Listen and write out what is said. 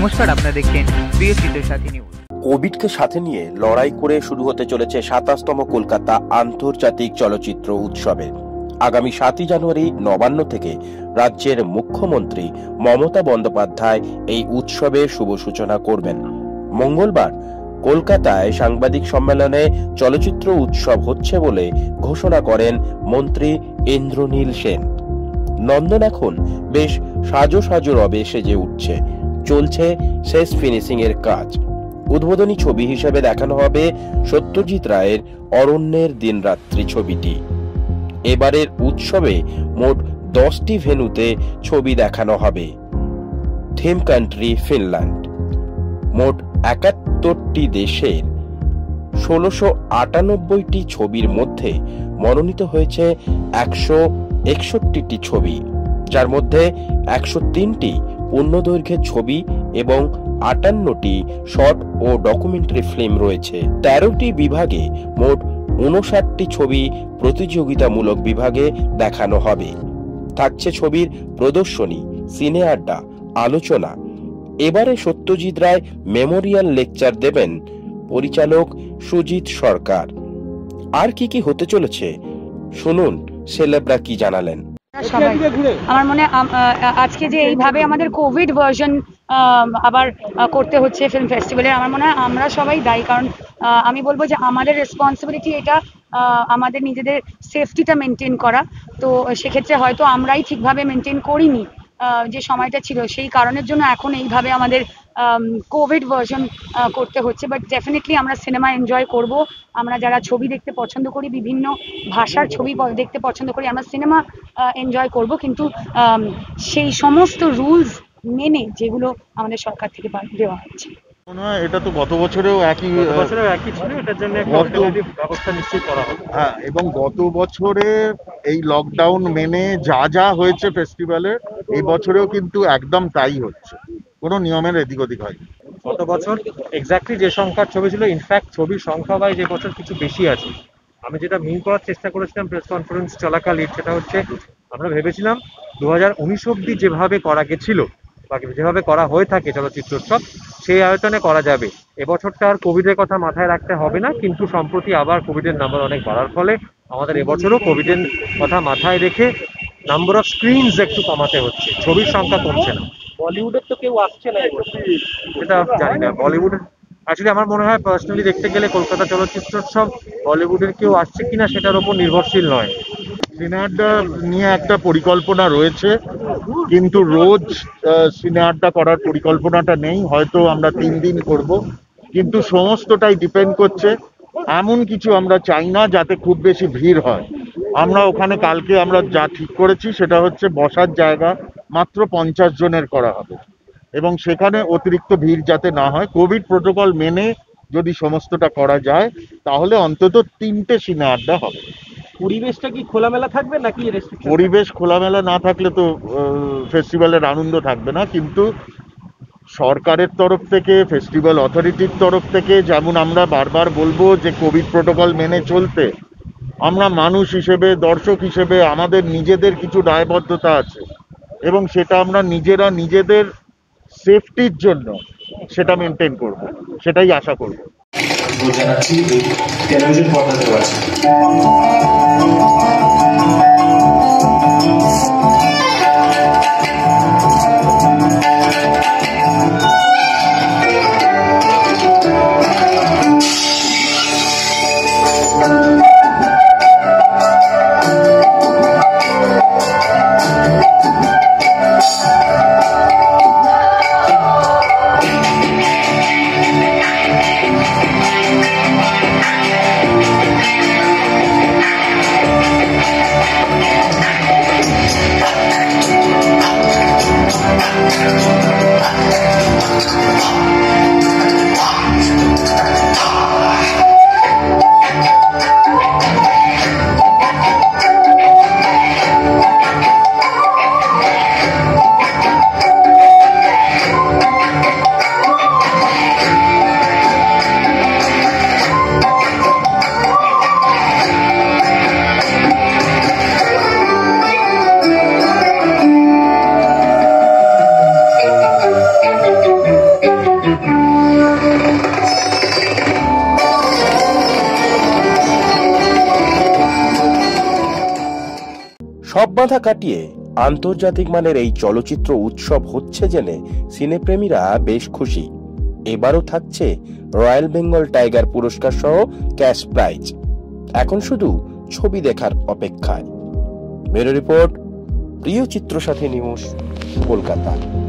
নমস্কার, আপনারা দেখছেন প্রিয় চিত্রের সাথী নিউজ। কোভিডকে সাথে নিয়ে লড়াই করে শুরু হতে চলেছে ২৭তম কলকাতা আন্তর্জাতিক চলচ্চিত্র উৎসবে। আগামী ৭ই জানুয়ারি নবান্ন থেকে রাজ্যের মুখ্যমন্ত্রী মমতা বন্দ্যোপাধ্যায় এই উৎসবের শুভ সূচনা করবেন। মঙ্গলবার কলকাতায় সাংবাদিক সম্মেলনে চলচ্চিত্র উৎসব হচ্ছে বলে ঘোষণা করেন মন্ত্রী ইন্দ্রনীল সেন। নন্দন এখন বেশ সাজো সাজো রবে সেজে উঠছে। চলছে শেষ ফিনিশিং এর কাজ। উদ্বোধনী ছবি হিসেবে দেখানো হবে সত্যজিৎ রায়ের অরণ্যের দিনরাত্রি ছবিটি। এবারের উৎসবে মোট 10টি ভেন্যুতে ছবি দেখানো হবে। Theme country Finland. মোট ৭১টি দেশের ১৬৯৮টি ছবির মধ্যে মনোনীত হয়েছে ১৬১টি ছবি, যার মধ্যে ১০৩টি পূর্ণদৈর্ঘ্যের ছবি এবং ৫৮টি শর্ট ও ডকুমেন্টারি ফিল্ম রয়েছে। ১৩টি বিভাগে মোট ৫৯টি ছবি প্রতিযোগিতামূলক বিভাগে দেখানো হবে। থাকছে ছবির প্রদর্শনী, সিনে আড্ডা, আলোচনা। এবারে সত্যজিৎ রায় মেমোরিয়াল লেকচার দেবেন পরিচালক সুজিত সরকার। আর কি হতে চলেছে শুনুন সেলেবরা কি জানালেন। আমার মনে আজকে যে এইভাবে আমাদের কোভিড ভার্সন আবার করতে হচ্ছে ফিল্ম ফেস্টিভ্যালের, আমার মনে হয় আমরা সবাই দায়ী। কারণ আমি বলবো যে আমাদের রেসপন্সিবিলিটি এটা আমাদের নিজেদের সেফটিটা মেনটেন করা। তো সেক্ষেত্রে হয়তো আমরাই ঠিকভাবে মেনটেন করিনি যে সময়টা ছিল, সেই কারণের জন্য এখন এইভাবে আমাদের কোভিড ভার্সন করতে হচ্ছে। বাট ডেফিনেটলি আমরা সিনেমা এনজয় করব। আমরা যারা ছবি দেখতে পছন্দ করি, বিভিন্ন ভাষার ছবি দেখতে পছন্দ করি, আমরা সিনেমা এনজয় করব, কিন্তু সেই সমস্ত রুলস মেনে যেগুলো আমাদের সরকার থেকে দেওয়া হচ্ছে। এটা তো গত বছরেও একই ছিল, এটার জন্য ব্যবস্থা নিশ্চয়ই করা হবে। হ্যাঁ, এবং গত বছরে এই লকডাউন মেনে যা হয়েছে ফেস্টিভ্যালের, এই বছরেও কিন্তু একদম তাই হচ্ছে, কোনো নিয়মের এদিক ওদিক হয়নি। গত বছর এক্স্যাক্টলি যে সংখ্যার ছবি ছিল, ইনফ্যাক্ট ছবির সংখ্যা বাই যে বছর কিছু বেশি আছে। আমি যেটা মিন করার চেষ্টা করেছিলাম প্রেস কনফারেন্স চলাকালীন, সেটা হচ্ছে আমরা ভেবেছিলাম 2019 অব্দি যেভাবে করা গেছিল বা যেভাবে করা হয়ে থাকে চলচ্চিত্র উৎসব, সেই আয়তনে করা যাবে। এবছরটা আর কোভিডের কথা মাথায় রাখতে হবে না, কিন্তু সম্প্রতি আবার কোভিডের নাম্বার অনেক বাড়ার ফলে আমাদের এবছরও কোভিডের কথা মাথায় রেখে নাম্বার অফ স্ক্রিনস একটু কমাতে হচ্ছে, ছবির সংখ্যা কমছে না। বলিউডের তো কেউ আসছে না, সেটা জানি না। বলিউডের অ্যাকচুয়ালি আমার মনে হয় পার্সোনালি দেখতে গেলে কলকাতা চলচ্চিত্র উৎসব বলিউডের কেউ আসছে কিনা সেটার উপর নির্ভরশীল নয়। সিনে আড্ডা নিয়ে একটা পরিকল্পনা রয়েছে, কিন্তু রোজ সিনে আড্ডা করার পরিকল্পনাটা নেই। হয়তো আমরা 3 দিন করব, কিন্তু সমস্তটাই ডিপেন্ড করছে। এমন কিছু আমরা চাই না যাতে খুব বেশি ভিড় হয়। আমরা ওখানে কালকে আমরা যা ঠিক করেছি সেটা হচ্ছে বসার জায়গা মাত্র 50 জনের করা হবে, এবং সেখানে অতিরিক্ত ভিড় যাতে না হয়। কোভিড প্রোটোকল মেনে যদি সমস্তটা করা যায় তাহলে অন্তত 3টে সিনে আড্ডা হবে। পরিবেশটা কি খোলামেলা থাকবে নাকি? পরিবেশ খোলামেলা না থাকলে তো ফেস্টিভ্যালের আনন্দ থাকবে না। কিন্তু সরকারের তরফ থেকে, ফেস্টিভ্যাল অথরিটির তরফ থেকে যেমন আমরা বারবার বলবো যে কোভিড প্রোটোকল মেনে চলতে, আমরা মানুষ হিসেবে, দর্শক হিসেবে আমাদের নিজেদের কিছু দায়বদ্ধতা আছে, এবং সেটা আমরা নিজেরা নিজেদের সেফটির জন্য সেটা মেনটেন করব, সেটাই আশা করব। টেলিভিশন পর্দাতেও আছে। বাধা কাটিয়ে আন্তর্জাতিক মানের এই চলচ্চিত্র উৎসব হচ্ছে জেনে সিনেপ্রেমীরা বেশ খুশি। এবারও থাকছে রয়্যাল বেঙ্গল টাইগার পুরস্কার সহ ক্যাশ প্রাইজ। এখন শুধু ছবি দেখার অপেক্ষায়। ব্যুরো রিপোর্ট, প্রিয় চিত্র সাথী নিউজ, কলকাতা।